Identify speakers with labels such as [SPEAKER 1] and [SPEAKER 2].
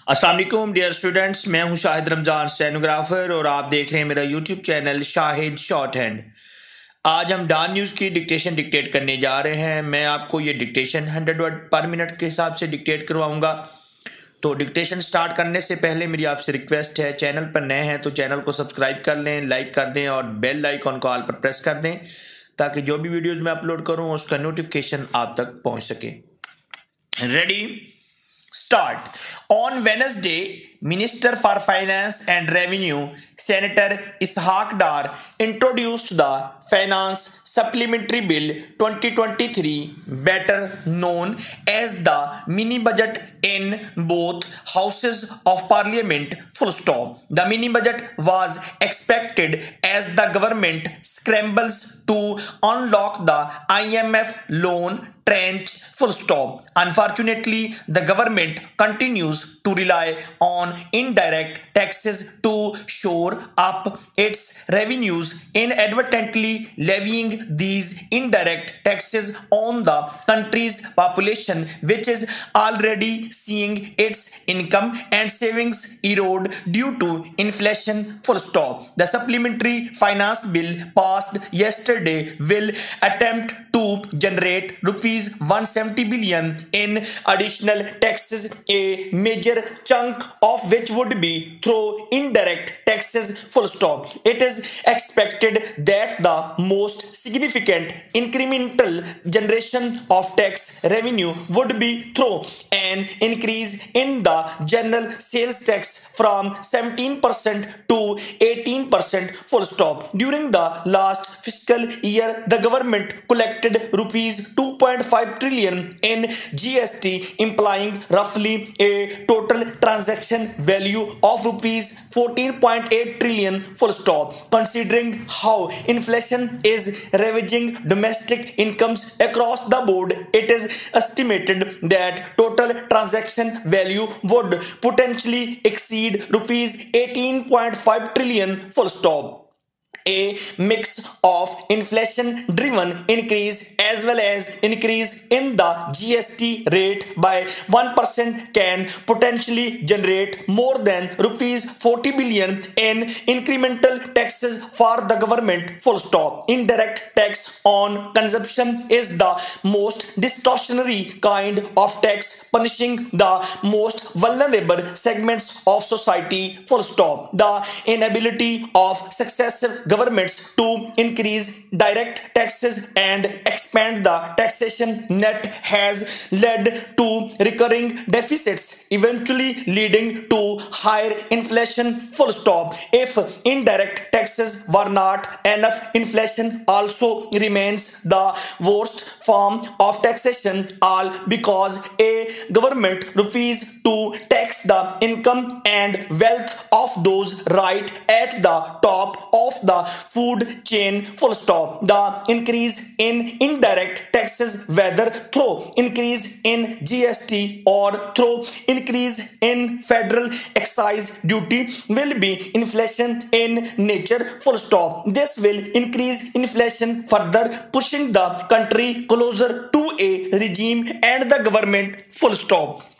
[SPEAKER 1] अस्सलाम वालेकुम dear students, मैं हूं शाहिद रमज़ान स्टेनोग्राफर और आप देख रहे हैं मेरा YouTube channel Shahid shorthand. आज हम डान न्यूज़ की डिक्टेशन डिक्टेट करने जा रहे हैं। मैं आपको ये डिक्टेशन 100 वर्ड पर मिनट के हिसाब से डिक्टेट करवाऊंगा। तो डिक्टेशन स्टार्ट करने से पहले मेरी आपसे रिक्वेस्ट है, चैनल पर नए हैं तो चैनल को सब्सक्राइब कर लें, लाइक कर दें और बेल आइकॉन को ऑल पर प्रेस कर दें ताकि जो भी वीडियोज़ मैं अपलोड करूँ उसका नोटिफिकेशन आप तक पहुँच सके। Ready Start. On Wednesday, Minister for Finance and Revenue, Senator Ishaq Dar, introduced the Finance Supplementary Bill 2023, better known as the mini budget, in both houses of parliament. Full stop. The mini budget was expected as the government scrambles to unlock the IMF loan trench. Full stop. Unfortunately, the government continues to rely on indirect taxes to shore up its revenues, inadvertently levying these indirect taxes on the country's population, which is already seeing its income and savings erode due to inflation. Full stop. The supplementary finance bill passed yesterday will attempt to generate rupees 170 billion in additional taxes, a major chunk of which would be through indirect taxes. Full stop. It is expected that the most significant incremental generation of tax revenue would be through an increase in the general sales tax from 17% to 18%. Full stop. During the last fiscal year, the government collected rupees 2.5 trillion in GST, implying roughly a total transaction value of rupees 14.8 trillion. Full stop. Considering how inflation is ravaging domestic incomes across the board, it is estimated that total transaction value would potentially exceed rupees 18.5 trillion. Full stop. A mix of inflation driven increase as well as increase in the GST rate by 1% can potentially generate more than rupees 40 billion in incremental taxes for the government. Full stop. Indirect tax on consumption is the most distortionary kind of tax, punishing the most vulnerable segments of society. Full stop. The inability of successive governments to increase direct taxes and expand the taxation net has led to recurring deficits, eventually leading to higher inflation. Full stop. If indirect taxes were not enough, inflation also remains the worst form of taxation, all because a government refuses to tax the income and wealth of those right at the top of the food chain. Full stop. The increase in indirect taxes, whether through increase in GST or through increase in federal excise duty, will be inflation in nature. Full stop. This will increase inflation further, pushing the country closer to a regime and the government. Full stop.